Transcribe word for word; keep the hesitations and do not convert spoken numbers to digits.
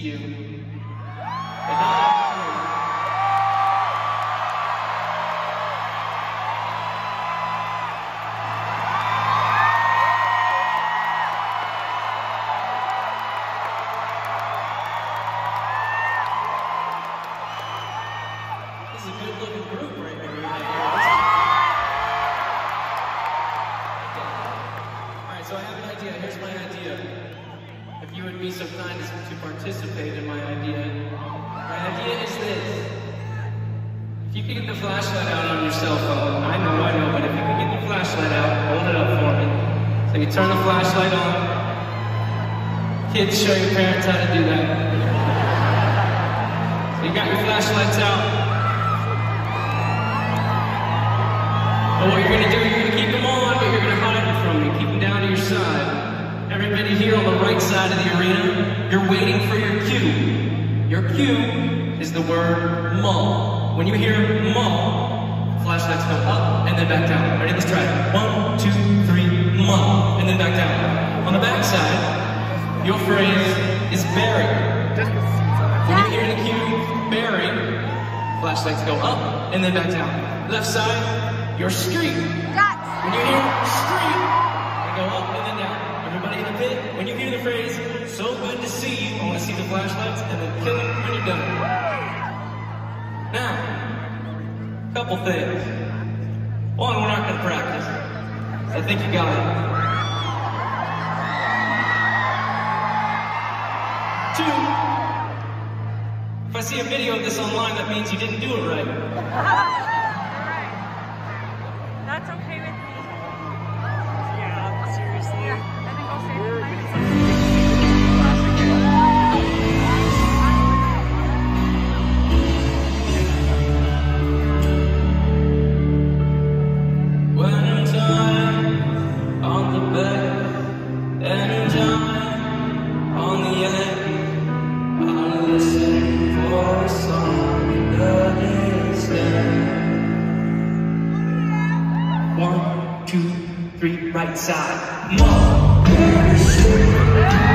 you. But not this is a good looking group right here. Alright, so I have an idea. Here's my idea. If you would be so kind as to participate in my idea. My idea is this. If you could get the flashlight out on your cell phone, I know, I know, but if you could get the flashlight out, hold it up for me. So you turn the flashlight on. Kids, show your parents how to do that. So you got your flashlights out. But what you're gonna do, you're gonna keep them on, but you're gonna hide them from me. Keep them down to your side. Everybody here on the right side of the arena, you're waiting for your cue. Your cue is the word mull. When you hear mull, flashlights go up and then back down. Ready? Let's try it. One, two, three, mull, and then back down. On the back side, your phrase is bury. When you hear the cue, bury, flashlights go up and then back down. Left side, your street. When you hear street, they go up and then down. Everybody in the pit, when you hear the phrase, so good to see you, I want to see the flashlights and then kill it when you're done. Now, couple things. One, we're not going to practice. I think you got it. Two, if I see a video of this online, that means you didn't do it right. That's okay with me. Yeah, seriously. Yeah, I think I'll save it. When time on the back and time on the end, I listen for a song in the distance. One, two, three, right side. Mulberry Street.